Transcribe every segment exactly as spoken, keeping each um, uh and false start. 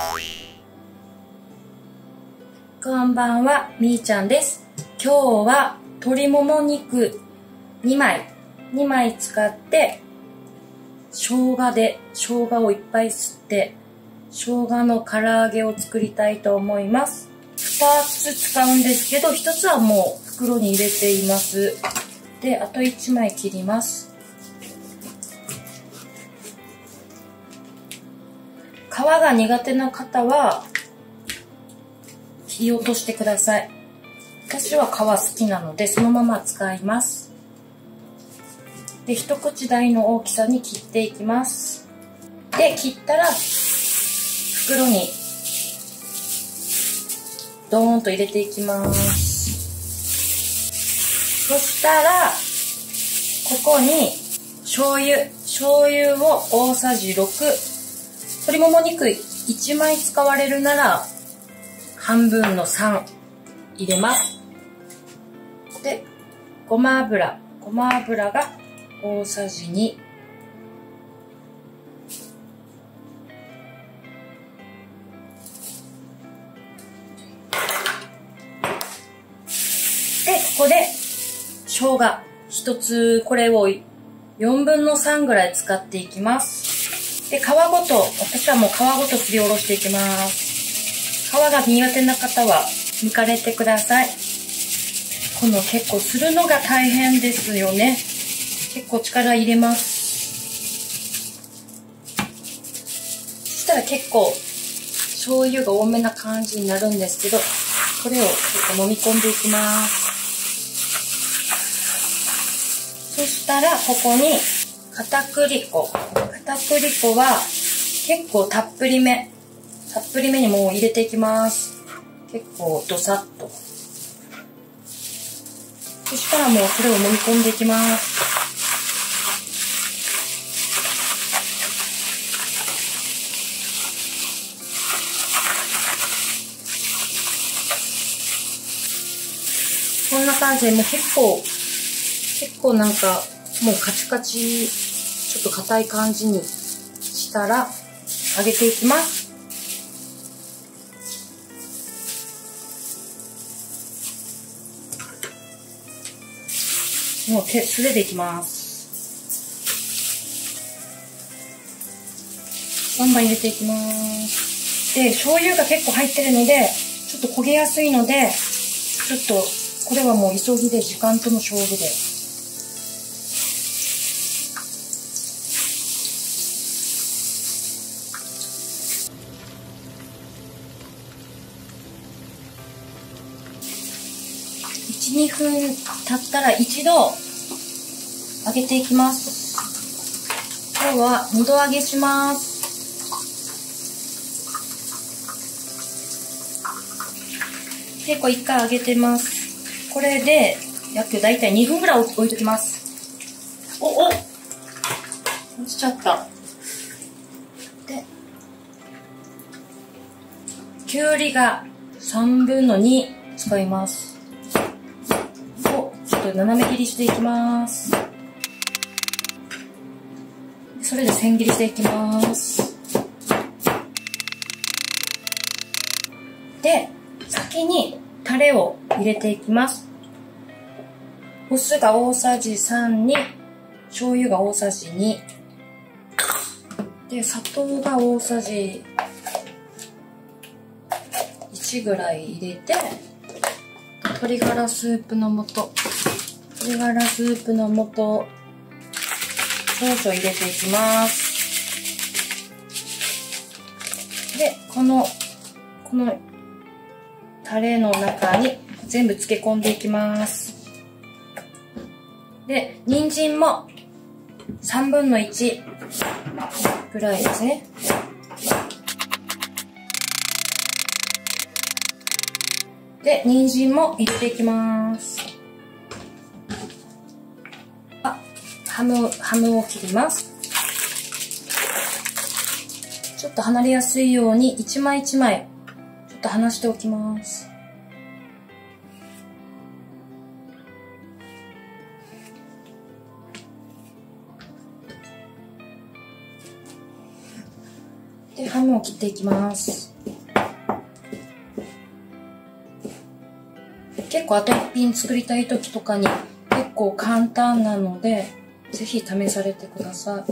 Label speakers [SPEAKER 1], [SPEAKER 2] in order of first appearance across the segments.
[SPEAKER 1] こんばんは、みーちゃんです。今日は鶏もも肉にまい、にまい使って、生姜で、生姜をいっぱい吸って、生姜の唐揚げを作りたいと思います。ふたつ使うんですけど、ひとつはもう袋に入れています。で、あといちまい切ります。皮が苦手な方は、切り落としてください。私は皮好きなので、そのまま使います。で、一口大の大きさに切っていきます。で、切ったら、袋に、ドーンと入れていきます。そしたら、ここに、醤油。醤油を大さじろく。鶏もも肉いちまい使われるなら、半分のさん入れます。で、ごま油。ごま油が大さじに。で、ここで生姜一つ、これをよんぶんのさんぐらい使っていきます。で、皮ごと、私はもう皮ごとすりおろしていきます。皮が苦手な方は抜かれてください。この結構するのが大変ですよね。結構力入れます。そしたら結構醤油が多めな感じになるんですけど、これをちょっと揉み込んでいきます。そしたらここに片栗粉。片栗粉は結構たっぷりめ。たっぷりめにもう入れていきます。結構ドサッと。そしたらもうそれを揉み込んでいきます。こんな感じでもう結構、結構なんかもうカチカチ、ちょっと硬い感じにしたら揚げていきます。もう手素手でいきます。バンバン入れていきます。で、醤油が結構入ってるので、ちょっと焦げやすいので、ちょっと、これはもう急ぎで時間との勝負で。いち、にふん経ったら一度揚げていきます。今日はにど揚げします。結構いっかい揚げてます。これで約だいたいにふんぐらい置いときます。お、お落ちちゃった。で、きゅうりがさんぶんのに使います。をちょっと斜め切りしていきます。それで千切りしていきます。で、先にタレを入れていきます。お酢が大さじさんに、醤油が大さじに、で、砂糖が大さじいちぐらい入れて、鶏ガラスープの素、鶏ガラスープの素、少々入れていきます。で、この、このタレの中に全部漬け込んでいきます。で、人参もさんぶんのいちぐらいですね。で、人参も入れていきます。あ、ハム、ハムを切ります。ちょっと離れやすいように一枚一枚ちょっと離しておきます。で、ハムを切っていきます。 構あと一品作りたい時とかに結構簡単なので、ぜひ試されてください。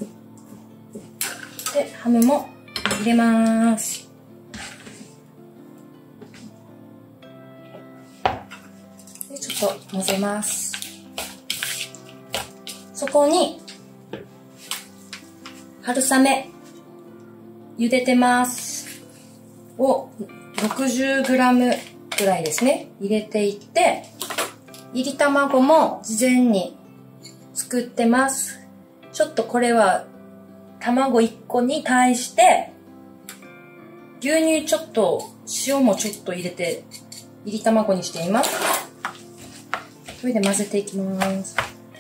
[SPEAKER 1] で、ハムも入れます。で、ちょっと混ぜます。そこに、春雨、茹でてます。を ろくじゅうグラム ぐらいですね。入れていって、いり卵も事前に作ってます。ちょっとこれは卵いっこに対して牛乳ちょっと塩もちょっと入れていり卵にしています。それで混ぜていきます。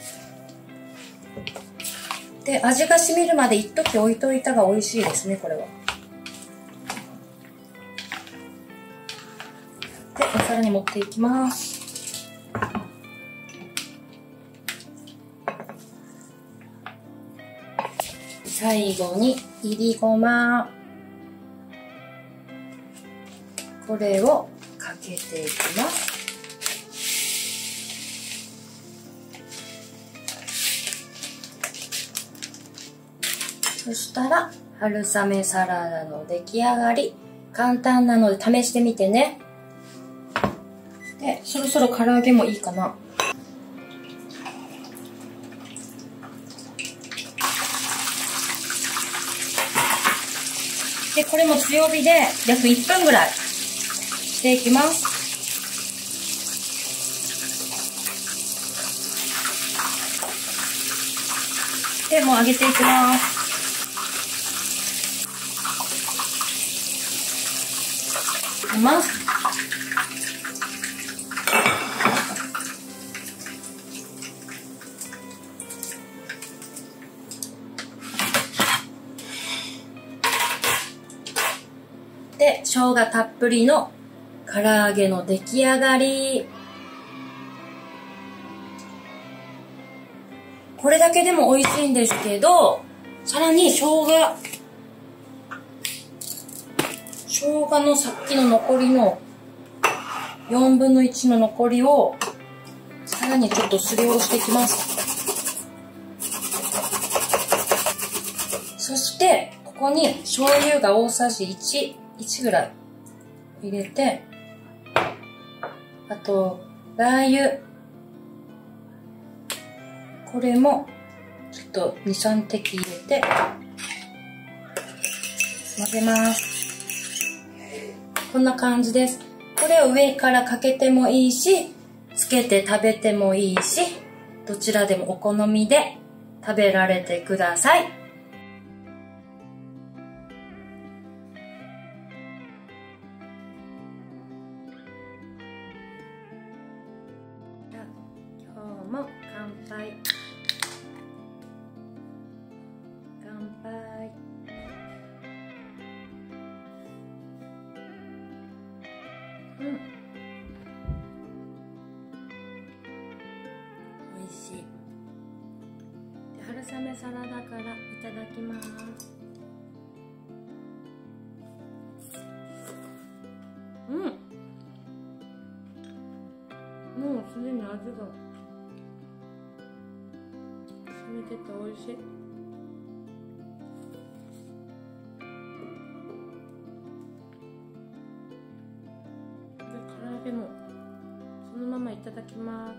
[SPEAKER 1] で、味が染みるまで一時置いといたが美味しいですね、これは。で、お皿に盛っていきます。最後にいりごま。これをかけていきます。そしたら春雨サラダの出来上がり。簡単なので試してみてね。で、そろそろ唐揚げもいいかな。で、これも強火で約いっぷんぐらいしていきます。で、もう揚げていきます。いきます。で、生姜たっぷりの唐揚げの出来上がり。これだけでも美味しいんですけど、さらに生姜、生姜のさっきの残りのよんぶんのいちの残りをさらにちょっとすりおろしていきます。そしてここに醤油が大さじいち、いちぐらい入れて、あとラー油、これもちょっとに、さん滴入れて混ぜます。こんな感じです。これを上からかけてもいいし、つけて食べてもいいし、どちらでもお好みで食べられてください。今日も乾杯。乾杯。うん。美味しい。で、春雨サラダからいただきます。うん。もうすでに味が染みてて美味しい。でもそのままいただきます。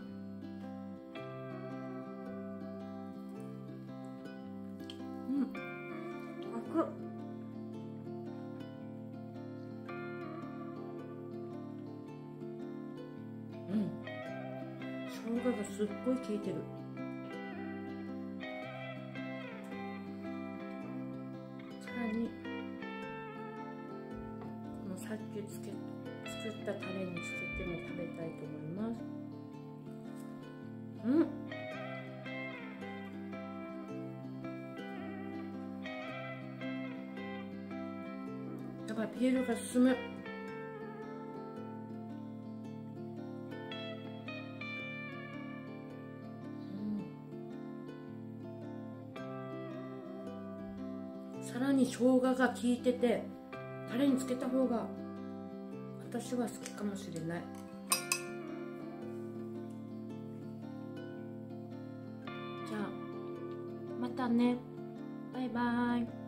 [SPEAKER 1] うん、熱っ。うん、生姜がすっごい効いてる。さらにこのさっきつけ作ったタレにつけても食べたいと思います。うん。やばい、ピールが進む。うん、さらに生姜が効いてて、タレにつけた方が私は好きかもしれない。 またね。バイバイ。